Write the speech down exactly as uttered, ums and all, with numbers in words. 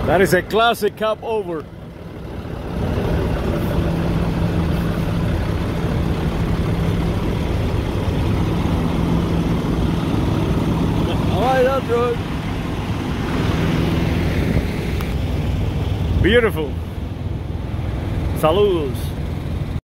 That is a classic cup over. Alright, that's good. Beautiful. Saludos.